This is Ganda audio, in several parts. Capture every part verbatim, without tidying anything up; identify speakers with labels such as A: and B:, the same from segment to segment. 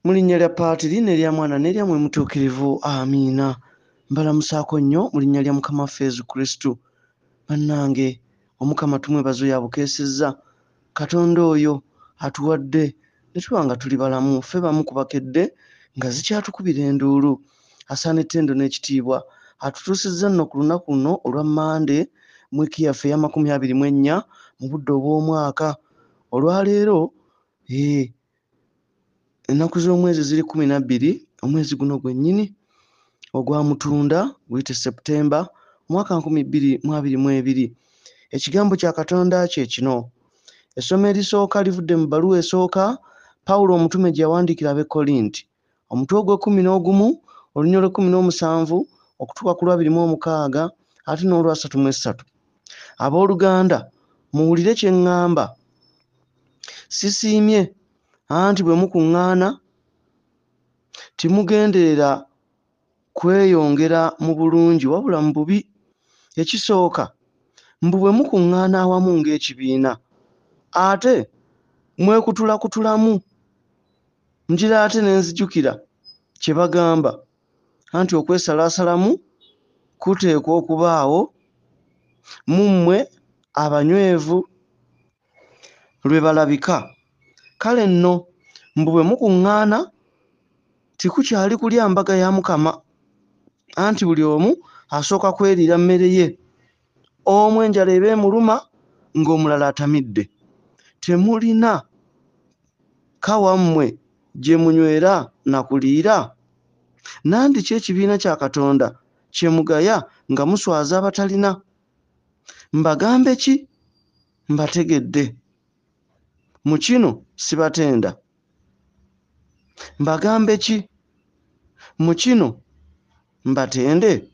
A: Mu linnya lya Paatiri n'erya Mwana n'erya Mwoyo Mutuukirivu, amiina. Mbalamusaako nnyo mu linnya lya Mukama waffe Yesu Kristo. Bannange, Omukama tumwebaza oyo abukeesezza. Katonda oyo atuwadde ne tuba nga tuli balamu, ffe bamu ku bakedde nga zikyatukubira enduulu. Asaana ettendo n'ekitiibwa atutuusizza nno ku lunaku luno olwa Mande mu wiiki yaffe eya makumi abiri mu ennya mu budde obw'omwaka. Olwaleero ee ennaku z'omwezi ziri kumi na bbiri, omwezi guno gwennyini ogwa Mutunda guyite Septemba omwaka nkumi bbiri mu abiri mu ebiri. Ekigambo kya Katonda kye kino. Essomo erisooka livudde mu bbaluwa esooka Pawulo omutume gye yawandiikira ab'e Kolinti, omutwe ogw'ekkumi n'ogumu olunya olw'ekkumi n'omusanvu okutuuka ku lwabiri mu omukaaga ate n'olwasatu mu essatu. Abooluganda, muwulire kye ŋŋamba. Sisiimye anti bwe mukuŋŋaana timugenderera kweyongera mu bulungi wabula mu bubi. Ekisooka, mbu bwe mukuŋŋaana awamu ng'ekibiina ate mwekutulakutulamu, njira ate ne nzijukira kye bagamba anti okwesalaasalamu kuteekwa okubaawo mu mmwe abanywevu lwe balabika. Kale nno mbu bwe mukuŋŋaana tikukyali kulya mbaga ya Mukama, anti buli omu asooka kweriira mmere ye, omu enjala eba emuluma ng'omulala atamidde. Temulina kawammwe gye munywera na kuliira? Nandiki ekibiina kya Katonda kye mugaya nga muswaza abatalina? Mbagambe ki? Mbategedde. Mu kino sibatenda. Mbagambe ki? Mu kino mbatende?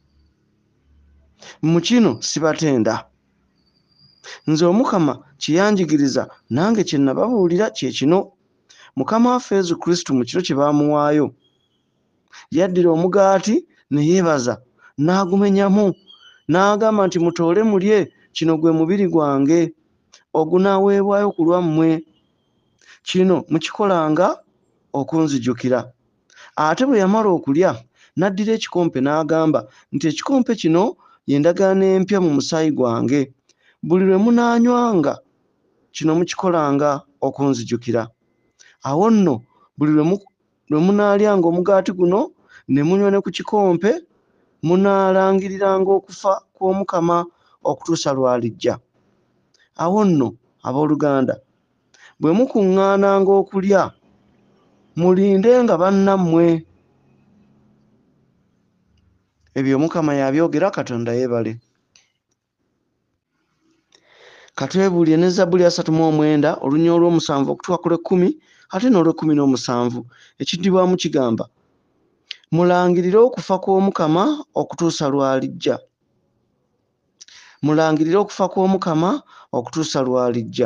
A: Mu kino sibatenda. Nze Omukama kye yanjigiriza nange kye nababuulira kye kino. Mukama waffe Yesu Kristo mu kiro kye baamuwaayo yaddira omugaati ne yeebaza n'agumenyamu n'agamba nti mutoole mulye, kino gwe mubiri gwange ogunaaweebwayo ku lwammwe. Kino mukikolanga okunzijukira. Ate bwe yamala okulya n'addira ekikompe n'agamba nti ekikompe kino y'endagaano empya mu musaayi gwange. Buli lwe munaanywanga kino mukikolanga okunzijukira. Awo nno buli lwe munaalyanga omugaati guno ne munywa ne ku kikompe munaalangiriranga okufa kw'Omukama okutuusa lw'alijja. Awo nno abooluganda, bwe mukuŋŋaananga okulya mulindenga bannammwe. Ebyo Mukama yabyogera, Katonda yeebale. Katwebuulire ne Zabbuli asatu mu omwenda olunya olw'omusanvu okutuuka ku lw'ekkumi ate n'olw'ekkumi n'omusanvu. Ekiddibwamu kigamba mulangirire okufa kw'Omukama okutuusa lw'alijja. Mulangirire okufa kw'Omukama okutuusa lw'alijja.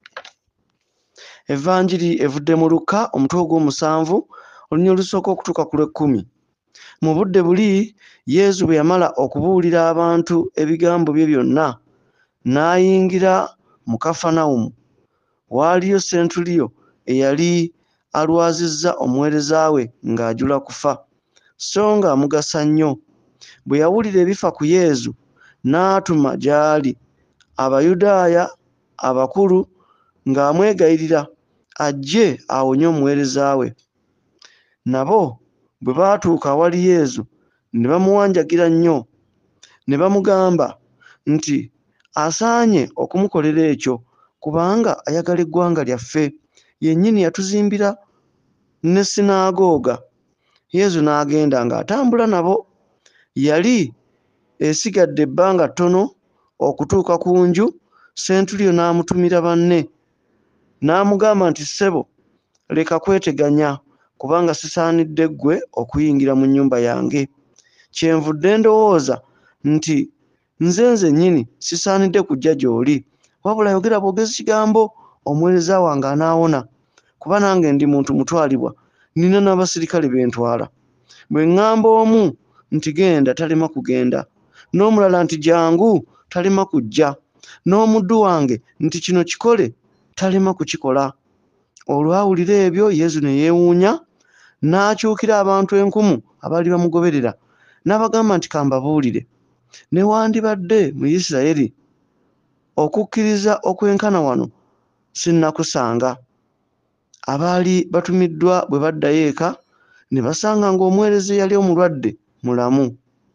A: Evanjiri evudde mu Luka omutwe ogw'omusanvu olunya olusooka okutuuka ku lw'ekkumi. Mu budde buli Yesu bwe yamala okubuulira abantu ebigambo bye byonna n'ayingira mu Kafanawumu. Waaliyo sentuliyo eyali alwazizza omuweereza we ng'ajula kufa, so ng'amugasa nnyo. Bwe yawulira ebifa ku Yesu n'atuma gy'ali Abayudaaya abakulu ng'amwegayirira ajje awonye omuweereza we. Nabo bwe baatuuka awali Yesu ne bamuwanjagira nnyo, ne bamugamba nti asaanye okumukolera ekyo kubanga ayagala eggwanga lyaffe. Yennyini yatuzimbira ne sinagooga. Yesu n'agenda ng'atambula nabo. Yali esigadde ebbanga ttono okutuuka ku nju, sentuliyo n'amutumira banne n'amugamba nti, ssebo, leka kweteganya kubanga sisaanidde ggwe okuyingira mu nnyumba yange. Kyenvudde ndowooza nti nze nzennyini sisaanidde kujja gy'oli, wabula yogera bwogezi kigambo omuweereza wange anaawona, kuba nange ndi muntu mutwalibwa, nina n'abasirikale bentwala. Bwe ŋŋamba omu nti genda talema kugenda, n'omulala nti jangu talema kujja, n'omuddu wange nti kino kikole talema kukikola. Olwawulira ebyo Yesu ne yeewuunya n'akyukira abantu enkumu abaali bamugoberera n'abagamba nti kambabuulire, newandibadde mu Isirayiri okukkiriza okwenkana wano sinnakusanga. Abaali batumiddwa bwe baddayo eka ne basanga ng'omuweereza eyali omulwadde mulamu.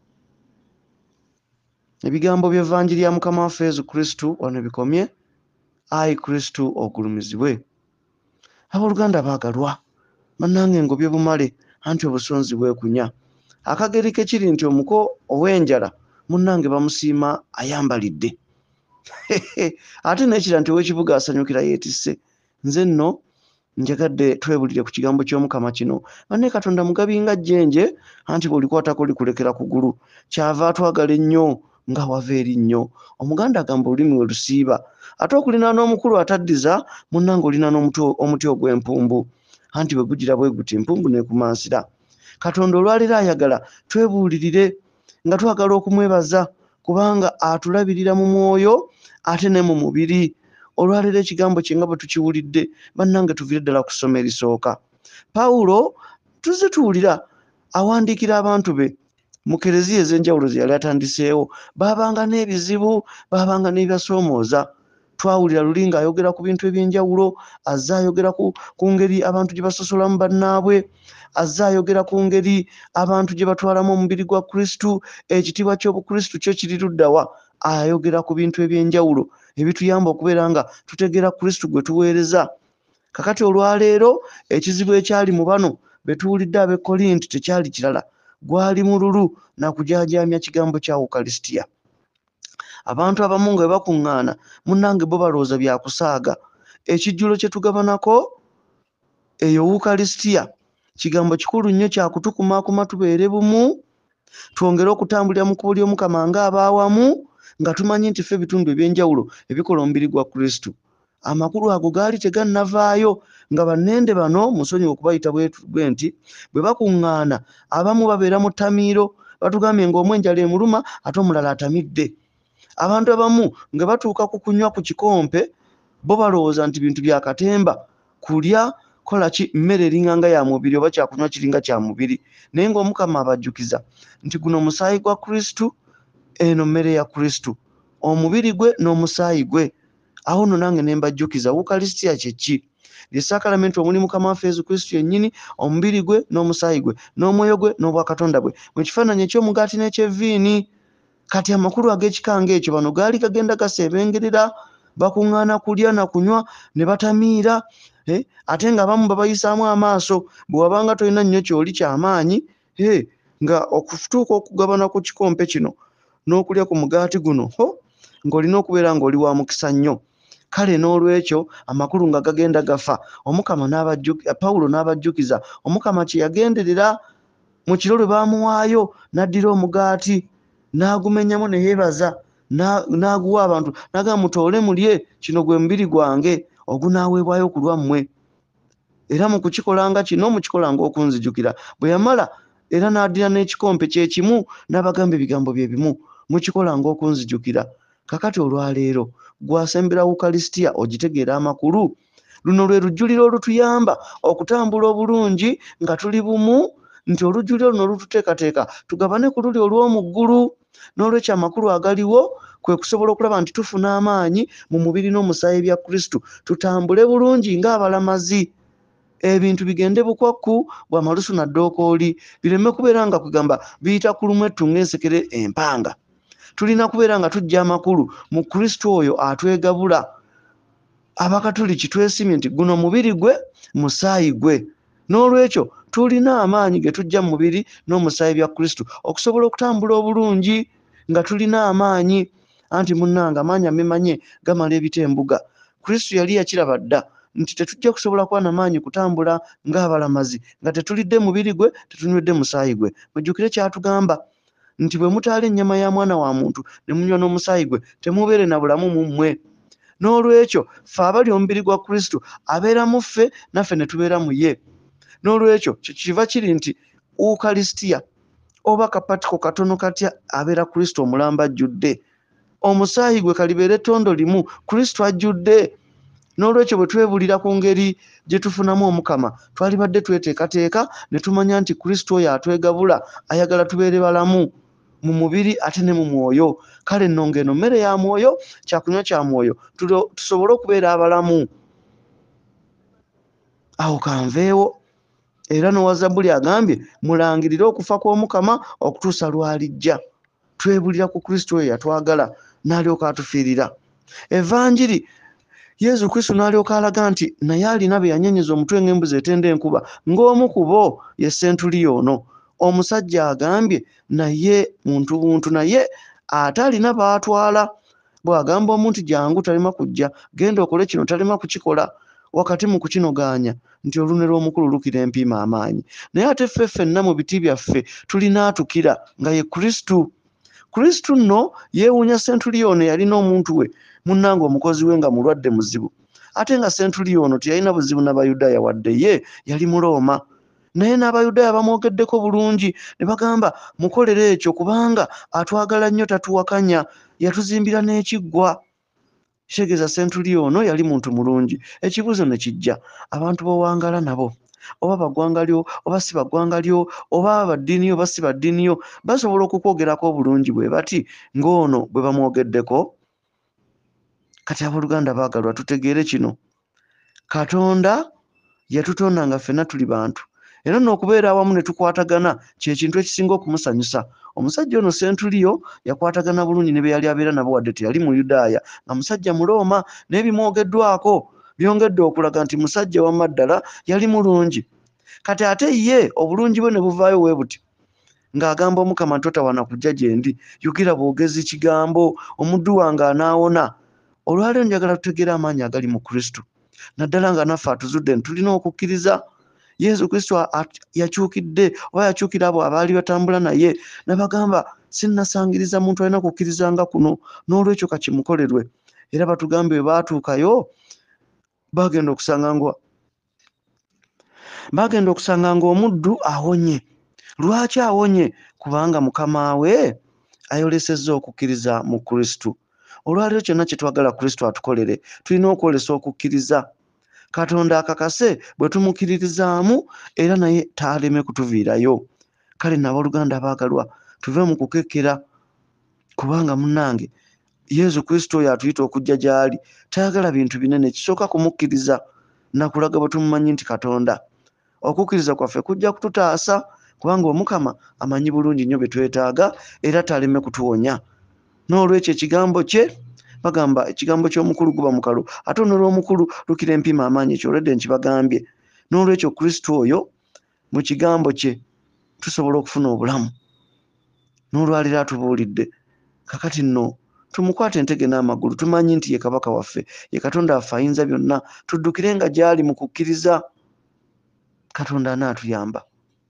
A: Ebigambo by'evvanjiri ya Mukama waffe Yesu Kristo wano bikomye. Ayi Kristo ogulumizibwe. Abooluganda baagalwa, bannange ngobye bumale anti obusonzi bwekunya. Akageri ke kiri nti omuko ow'enjala munnange bamusiima ayambalidde. Ate n'ekira nti ow'ekibuga asanyukira yeetisse. Nze nno njagadde twebulire ku kigambo ky'Omukama kino. Banne Katonda mugabi nga jjenje anti bw'olikwatako likulekera kugulu. Kyava atwagala ennyo nga wava eri nnyo. Omuganda agamba olulimi we lusiiba. Ate okulina n'omukulu ataddiza munnange olina n'omuti ogw'empumbu. Anti bwe gugira bwe guti empumbu n'ekumansira. Katonda olwaleero ayagala twebuulirire nga twagala okumwebaza kubanga atulabirira mu mwoyo ate ne mu mubiri. Olwaleero ekigambo kye nga bwe tukiwulidde bannange tuvire ddala ku ssomo erisooka. Pawulo tuzze tuwulira awandiikira abantu be mu kereziya ez'enjawulo ze yali atandiseewo. Baabanga n'ebizibu, baabanga n'ebibasoomooza. Twawulira luli ng'ayogera ku bintu eby'enjawulo, azze ayogera ku, ku ngeri abantu gye basosolamu bannaabwe, azze ayogera ku ngeri abantu gye batwalamu omubiri gwa Kristo, ekitiibwa ky'obukristo kyo kiri luddawa. Ayogera ku bintu eby'enjawulo ebituyamba okubeera nga tutegeera Kristo gwe tuweereza. Kakati olwaleero ekizibu ekyali mu bano be tuwulidde ab'e Korinti tekyali kirala, gwali mululu na kujaajamya kigambo kya Ukalisitiya. Abantu abamu nga bwe bakuŋŋaana munnange bo balowooza bya kusaaga. Ekijjulo kye tugabanako eyo Ukalisitiya kigambo kikulu nnyo kya kutukumaakuma tubeere bumu, twongere okutambulira mu kkubo ly'Omukama ng'abaawamu, nga tumanyi nti ffe ebitundu eby'enjawulo ebikola omubiri gwa Kristo. Amakulu ago gaali tegannavaayo nga bannende bano musonyiwe okubayita bwe nti bwe bakuŋŋaana abamu babeera mu ttamiiro, batugambye ng'omu enjala emuluma ate omulala atamidde. Abantu abamu nga batuuka ku kunywa ku kikompe bo balowooza nti bintu bya katemba, kulya kola ki mmere eringanga ya mubiri oba kyakunywa kiringa kya mubiri. Naye ng'Omukama abajjukiza nti guno musaayi gwa Kristo, eno mmere ya Kristo, omubiri gwe n'omusaayi gwe. Awo nno nange ne mbajjukiza Ukalisitiya kye ki? Lye sakalamenti omuli Mukama waffe Yesu Kristo yennyini, omubiri gwe n'omusaayi gwe n'omwoyo gwe n'obwakatonda bwe mu kifaananyi eky'omugaati n'eky'evviini. Kati amakulu ag'ekikanga ekyo bano gaali gagenda gaseebengerera, bakuŋŋaana kulya na kunywa ne batamiira. Eh, ate ng'abamu babayisaamu amaaso bwe wabanga tolina nnyo kyoli ky'amaanyi, eh, nga okutuuka okugabana ku kikompe kino n'okulya ku mugaati guno, ho ng'olina okubeera ng'oli wa mukisa nnyo. Kale n'olwekyo amakulu nga gagenda gafa, Omukama n'abajjukiza, Pawulo n'abajjukiza Omukama kye yagenderera. Mu kiro lwe baamuwaayo n'addira omugaati n'agumenyamu ne yeebaza n'aguwa abantu n'agamba mutoole mulye, kino gwe mubiri gwange ogunaaweebwayo ku lwammwe. Era mu kukikolanga kino mukikolanga okunzijukira. Bwe yamala era n'addira n'ekikompe kye kimu n'abagamba ebigambo bye bimu, mukikolanga okunzijukira. Kakati olwaleero gwasembera Ukalisitiya ogitegeera amakulu. Luno lwe lujjuliro olutuyamba okutambula obulungi nga tuli bumu, nti olujjuliro luno lututeekateeka tugabane ku luli olw'omu ggulu. N'olwekyo amakulu agaliwo kwe kusobola okulaba nti tufuna amaanyi mu mubiri n'omusaayi bya Kristo, tutambule bulungi ng'abalamazi. Ebintu bigende bukwakku bwa malusu na ddookooli, bireme kubeera nga kugamba biyita ku lumu ettu ng'ensekere empanga. Tulina kubeera nga tujja amakulu mu Kristo oyo atwegabula. Abakatoliki twesimye nti guno mubiri gwe, musaayi gwe. N'olwekyo tulina amaanyi ge tujja mu mubiri n'omusaayi bya Kristo okusobola okutambula obulungi nga tulina amaanyi. Anti munnanga amaanyi amemanye gamala ebitembuga. Kristo yali yakiraba dda nti tetujja kusobola kuba n'amaanyi kutambula ng'abalamazi nga tetulidde mubiri gwe, tetunywedde musaayi gwe. Mujjukire kyatugamba nti bwe mutaala ennyama ya mwana wa muntu ne munywa n'omusaayi gwe temubeere na bulamu mu mmwe. N'olwekyo ffe abali omubiri gwa Kristo abeera mu ffe naffe ne tubeera mu ye. N'olwekyo kye kiva kiri nti Ukalisitiya oba kapatiko katono katya abeera Kristo omulamba ajjudde. Omusaayi gwe kalibeere ettondo limu, Kristo ajjudde. N'olwekyo bwe twebulira ku ngeri gye tufunamu omukama twalibadde tweteekateeka ne tumanya nti Kristo oyo atwegabula ayagala tubeere balamu mu mubiri ate ne mu mwoyo. Kale nno ng'eno mmere ya mwoyo, kyakunywa kya mwoyo, tusobole okubeera abalamu. Awo kanveewo. Era n'owa Zabbuli agambye mulangirire okufa kw'omukama okutuusa lw'alijja. Twebulira ku Kristo oyo yatwagala n'alyoka atufiirira. Evanjiri Yesu Kristo n'alyoka alaga nti naye alina be yanyenyeza omutwe ng'embuzi etenda enkuba, ng'omu ku bo ye Sentuliyoono, omusajja agambye naye muntu buntu, naye ate alina baatwala. Bw'agamba omuntu jangu talema kujja, genda okole kino talema kukikola. Wakati mu kukinoganya nti olunwe lw'omukulu lukira empiima amaanyi. Naye ate ffe ffenna mu biti byaffe tulina atukira nga ye Kristo. Kristo nno yeewuunya Sentuliyoono yalina omuntu we munnange omukozi we nga mulwadde muzibu. Ate nga Sentuliyoono teyalina buzibu n'Abayudaaya wadde ye yali Mulooma. Naye n'Abayudaaya bamwogeddeko bulungi ne bagamba mukolere ekyo kubanga atwagala nnyo tatuwakanya, yatuzimbira n'ekiggwa. Kitegeeza Sentuliyoono yali muntu mulungi. Ekibuuzo ne kijja, abantu b'owangala nabo oba baggwangalyo oba si baggwangalyo oba baddiiniyo oba si baddiiniyo basobola okukwogerako obulungi bwe bati ng'ono bwe bamwogeddeko. Kati abooluganda baagalwa tutegeere kino, Katonda yatutonda nga ffenna tuli bantu, era n'okubeera awamu ne tukwatagana kye kintu ekisinga okumusanyusa. Omusajja ono Sentuliyo yakwatagana bulungi ne be yali abeera nabo wadde teyali Muyudaaya, nga musajja Mulooma, n'ebimwogeddwako byongedde okulaga nti musajja wamma ddala yali mulungi. Kati ate ye obulungi bwe ne buvaayo bwe buti ng'agamba Omukama nti totawaana kujja gye ndi, yogera bwogezi kigambo, omuddu wange anaawona. Olwaleero njagala tutegeere amaanyi agali mu Kristo, naddala nga naffe atuzudde nti tulina okukkiriza. Yesu Kristo yakyukidde oba yakyukira abo abaali batambula naye ne bagamba sinnasangiriza muntu alina kukkiriza nga kuno, n'olwekyo kakimukolerwe. Era batugambe bwe baatuukayo bagenda okusanga ngo bagenda okusanga ng'omuddu awonye. Lwaki awonye? Kubanga mukama we ayolesezza okukkiriza mu Kristo. Olwaleero kyonna kye twagala Kristo atukolere tulina okwolesa okukkiriza. Katonda akakase bwe tumukkiririzaamu era naye taaleme kutuviirayo. Kale n'abooluganda baagalwa tuve mu kukekkera, kubanga munnange Yesu Kristo oyo atuyita okujja gy'ali tayagala bintu binene. Kisooka kumukkiriza na kulaga bwe tumumanyi nti Katonda. Okukkiriza kwaffe kujja kututaasa kubanga Omukama amanyi bulungi nnyo bye twetaaga era taaleme kutuwonya. N'olwekyo ekigambo kye bagamba ekigambo ky'omukulu guba mukalu, ate n'olw'omukulu lukira empiima amaanyi, ekyo olwedde nkibagambye. N'olwekyo Kristo oyo mu kigambo kye tusobola okufuna obulamu. N'olwaliro atubuulidde. Kakati nno tumukwate entege n'amagulu tumanyi nti ye kabaka waffe, ye Katonda waffe ayinza byonna. Tuddukirenga gy'ali mu kukkiriza. Katonda anaatuyamba.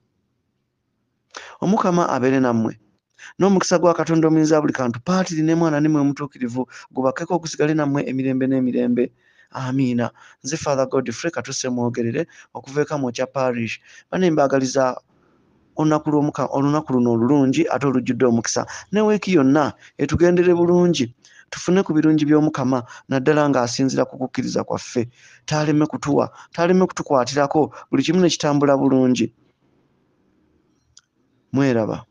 A: Omukama abeere nammwe. N'omukisa gwa Katonda omuyinza buli kantu paatiri ne mwana ne mwe mutuukirivu gubakeko okusigale nammwe emirembe n'emirembe. Amiina. Nze Father Godfrey Katuse mwogerere okuva eka mu kya parish. Bane mbaagaliza olunaku luno olulungi ate olujjudde omukisa. Ne weeki yonna etugendere bulungi, tufune ku birungi by'Omukama naddala ng'asinzira ku kukkiriza kwaffe. Taaleme kutuwa, taaleme kutukwatirako, buli kimu ne kitambula bulungi. Mweraba.